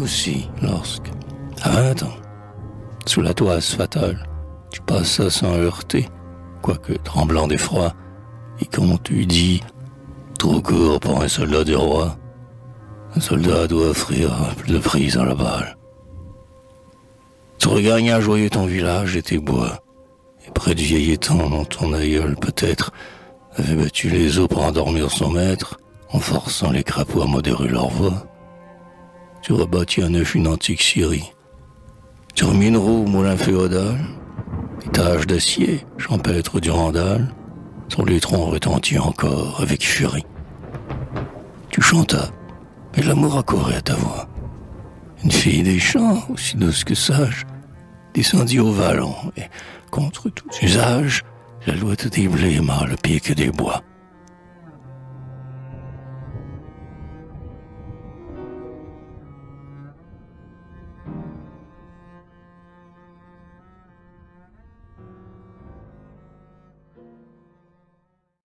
aussi lorsque, à 20 ans, sous la toise fatale, tu passas sans heurter, quoique tremblant d'effroi, et qu'on t'eût dit, trop court pour un soldat du roi, un soldat doit offrir plus de prise à la balle. Tu regagnas joyeux ton village et tes bois, et près du vieil étang dont ton aïeul, peut-être, avait battu les eaux pour endormir son maître, en forçant les crapauds à modérer leur voix. Tu rebâtis à neuf une antique scierie. Tu remis une roue au moulin féodal, étage d'acier, champêtre du Randal, son lutron retentit encore avec furie. Tu chantas, et l'amour accourait à ta voix. Une fille des champs, aussi douce que sage, descendit au vallon, et, contre tout usage, la loi te déblêma le pied que des bois.